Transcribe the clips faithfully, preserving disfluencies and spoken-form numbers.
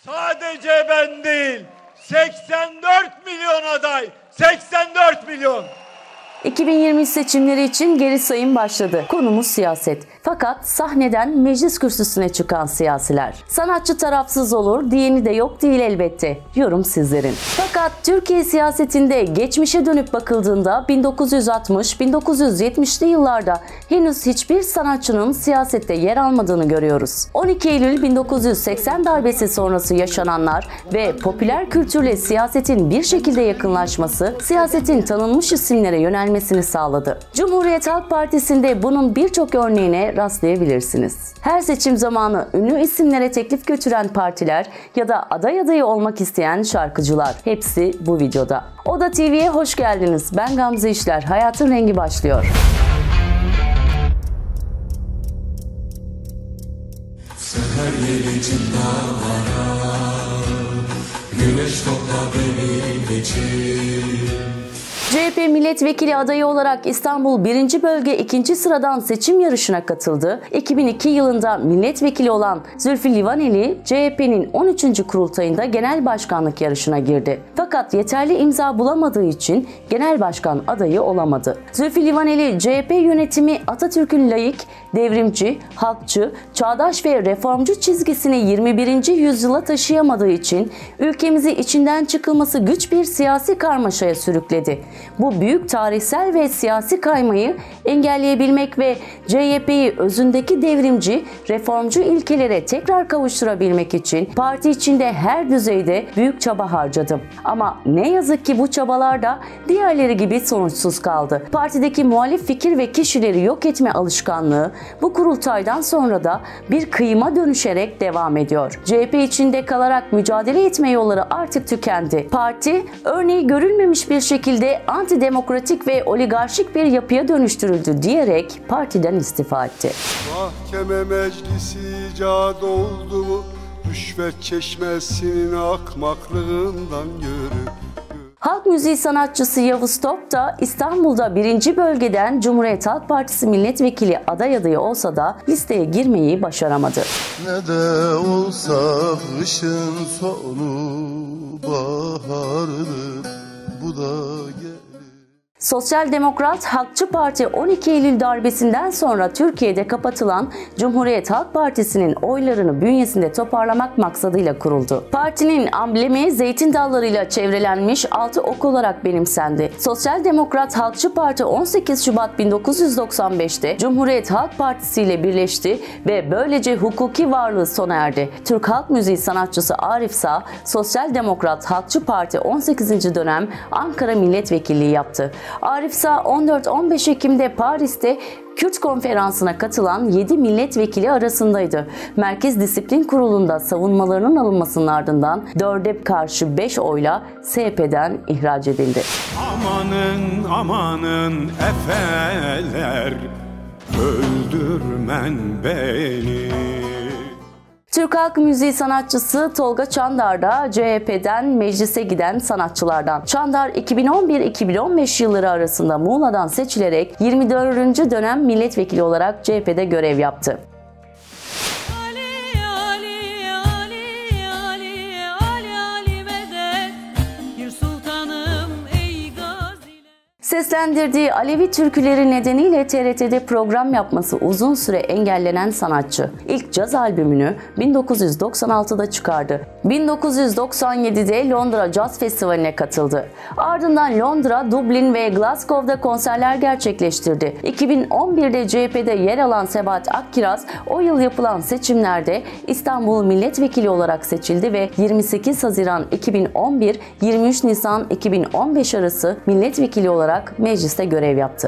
Sadece ben değil, seksen dört milyon aday, seksen dört milyon. iki bin yirmi üç seçimleri için geri sayım başladı. Konumuz siyaset. Fakat sahneden meclis kürsüsüne çıkan siyasiler. Sanatçı tarafsız olur, diyeni de yok değil elbette. Yorum sizlerin. Fakat Türkiye siyasetinde geçmişe dönüp bakıldığında bin dokuz yüz altmış bin dokuz yüz yetmişli yıllarda henüz hiçbir sanatçının siyasette yer almadığını görüyoruz. on iki Eylül bin dokuz yüz seksen darbesi sonrası yaşananlar ve popüler kültürle siyasetin bir şekilde yakınlaşması, siyasetin tanınmış isimlere yönelmesini sağladı. Cumhuriyet Halk Partisi'nde bunun birçok örneğine rastlayabilirsiniz. Her seçim zamanı ünlü isimlere teklif götüren partiler ya da aday adayı olmak isteyen şarkıcılar. Hepsi bu videoda. Oda T V'ye hoş geldiniz. Ben Gamze İşler. Hayatın rengi başlıyor. Seher yelicim dağlara, güneş topla beni geçir. C H P milletvekili adayı olarak İstanbul birinci Bölge ikinci sıradan seçim yarışına katıldı. iki bin iki yılında milletvekili olan Zülfü Livaneli, C H P'nin on üçüncü kurultayında genel başkanlık yarışına girdi. Fakat yeterli imza bulamadığı için genel başkan adayı olamadı. Zülfü Livaneli, C H P yönetimi Atatürk'ün laik, devrimci, halkçı, çağdaş ve reformcu çizgisini yirmi birinci yüzyıla taşıyamadığı için ülkemizi içinden çıkılması güç bir siyasi karmaşaya sürükledi. Bu büyük tarihsel ve siyasi kaymayı engelleyebilmek ve C H P'yi özündeki devrimci, reformcu ilkelere tekrar kavuşturabilmek için parti içinde her düzeyde büyük çaba harcadım. Ama ne yazık ki bu çabalar da diğerleri gibi sonuçsuz kaldı. Partideki muhalif fikir ve kişileri yok etme alışkanlığı bu kurultaydan sonra da bir kıyıma dönüşerek devam ediyor. C H P içinde kalarak mücadele etme yolları artık tükendi. Parti örneği görülmemiş bir şekilde antidemokratik ve oligarşik bir yapıya dönüştürüldü diyerek partiden istifa etti. Mahkeme meclisi icat oldu mu? Rüşvet çeşmesinin akmaklığından görüp. Halk müziği sanatçısı Yavuz Top da İstanbul'da birinci Bölgeden Cumhuriyet Halk Partisi milletvekili aday adayı olsa da listeye girmeyi başaramadı. Ne de olsa kışın sonu bahardır, bu da gelir. Sosyal Demokrat Halkçı Parti on iki Eylül darbesinden sonra Türkiye'de kapatılan Cumhuriyet Halk Partisi'nin oylarını bünyesinde toparlamak maksadıyla kuruldu. Partinin amblemi zeytin dallarıyla çevrelenmiş altı ok olarak benimsendi. Sosyal Demokrat Halkçı Parti on sekiz Şubat bin dokuz yüz doksan beş'te Cumhuriyet Halk Partisi ile birleşti ve böylece hukuki varlığı sona erdi. Türk halk müziği sanatçısı Arif Sağ, Sosyal Demokrat Halkçı Parti on sekizinci dönem Ankara milletvekilliği yaptı. Arif Sağ on dört on beş Ekim'de Paris'te Kürt konferansına katılan yedi milletvekili arasındaydı. Merkez Disiplin Kurulu'nda savunmalarının alınmasının ardından dörde karşı beş oyla S H P'den ihraç edildi. Amanın amanın efeler, öldürmen beni. Türk halk müziği sanatçısı Tolga Çandar da C H P'den meclise giden sanatçılardan. Çandar iki bin on bir iki bin on beş yılları arasında Muğla'dan seçilerek yirmi dördüncü dönem milletvekili olarak C H P'de görev yaptı. Seslendirdiği Alevi türküleri nedeniyle T R T'de program yapması uzun süre engellenen sanatçı. İlk caz albümünü bin dokuz yüz doksan altı'da çıkardı. bin dokuz yüz doksan yedi'de Londra Jazz Festivali'ne katıldı. Ardından Londra, Dublin ve Glasgow'da konserler gerçekleştirdi. iki bin on bir'de C H P'de yer alan Sebahat Akkiraz, o yıl yapılan seçimlerde İstanbul milletvekili olarak seçildi ve yirmi sekiz Haziran iki bin on bir - yirmi üç Nisan iki bin on beş arası milletvekili olarak mecliste görev yaptı.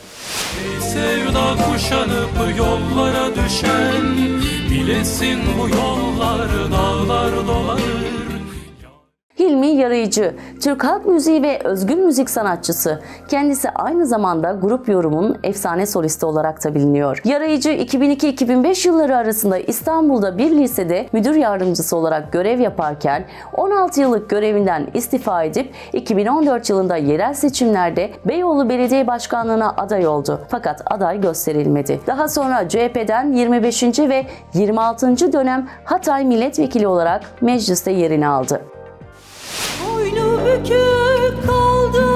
Sevda kuşanıp yollara düşen, bilesin bu yollar dağlar dolanır. Hilmi Yarayıcı, Türk halk müziği ve özgün müzik sanatçısı. Kendisi aynı zamanda Grup Yorum'un efsane solisti olarak da biliniyor. Yarayıcı iki bin iki iki bin beş yılları arasında İstanbul'da bir lisede müdür yardımcısı olarak görev yaparken on altı yıllık görevinden istifa edip iki bin on dört yılında yerel seçimlerde Beyoğlu Belediye Başkanlığı'na aday oldu. Fakat aday gösterilmedi. Daha sonra C H P'den yirmi beşinci ve yirmi altıncı dönem Hatay milletvekili olarak mecliste yerini aldı. Boynu bükük kaldım,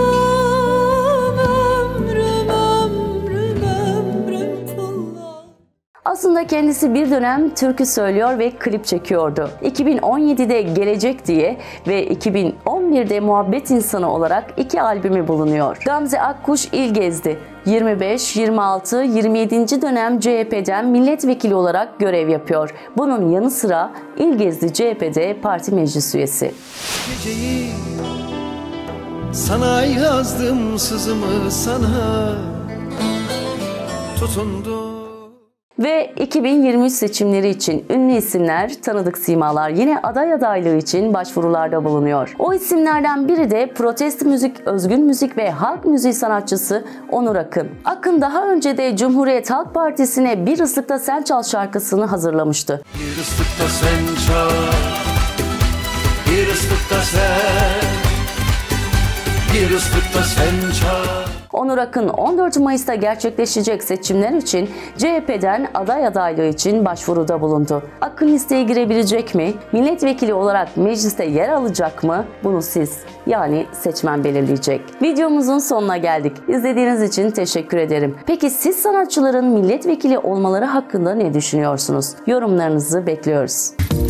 ömrüm ömrüm ömrüm kullan. Aslında kendisi bir dönem türkü söylüyor ve klip çekiyordu. iki bin on yedide Gelecek diye ve iki bin on birde Muhabbet İnsanı olarak iki albümü bulunuyor. Gamze Akkuş il gezdi. yirmi beş, yirmi altı, yirmi yedinci dönem C H P'den milletvekili olarak görev yapıyor. Bunun yanı sıra il gezdi C H P'de parti meclis üyesi. Geceyi sana yazdım, sızımı sana tutundu. Ve iki bin yirmi üç seçimleri için ünlü isimler, tanıdık simalar yine aday adaylığı için başvurularda bulunuyor. O isimlerden biri de protest müzik, özgün müzik ve halk müziği sanatçısı Onur Akın. Akın daha önce de Cumhuriyet Halk Partisi'ne Bir Islıkta Sen Çal şarkısını hazırlamıştı. Bir ıslıkta sen çal, bir ıslıkta sen, bir ıslıkta sen çal. Onur Akın on dört Mayıs'ta gerçekleşecek seçimler için C H P'den aday adaylığı için başvuruda bulundu. Akın listeye girebilecek mi? Milletvekili olarak mecliste yer alacak mı? Bunu siz, yani seçmen belirleyecek. Videomuzun sonuna geldik. İzlediğiniz için teşekkür ederim. Peki siz sanatçıların milletvekili olmaları hakkında ne düşünüyorsunuz? Yorumlarınızı bekliyoruz.